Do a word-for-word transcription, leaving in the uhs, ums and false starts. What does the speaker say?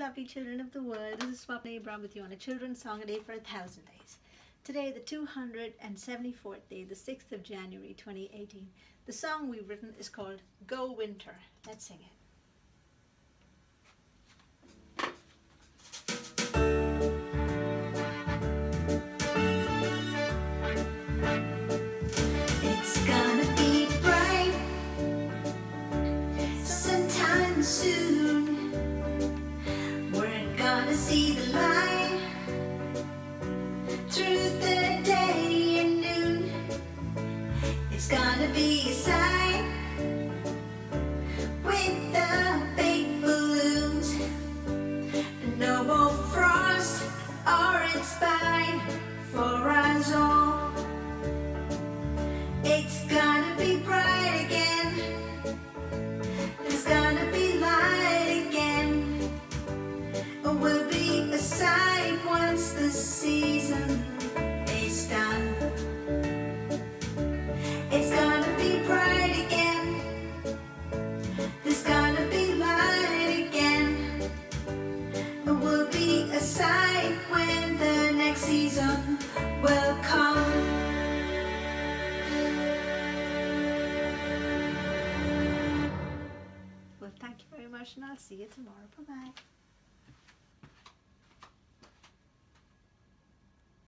lovely children of the world. This is Swapna Abraham with you on a children's song a day for a thousand days. Today, the two hundred seventy-fourth day, the sixth of January twenty eighteen. The song we've written is called Go Winter. Let's sing it. It's gonna be bright sometime soon. We're gonna see the light through the day and noon. It's gonna be a sight with the big balloons. No more frost or it's fine for us all. It's gonna be bright again. There's gonna be light again. We'll be a sight once the season is done. It's gonna be bright again. There's gonna be light again. We'll be a sight when the next season will come. Well, thank you very much, and I'll see you tomorrow. Bye-bye.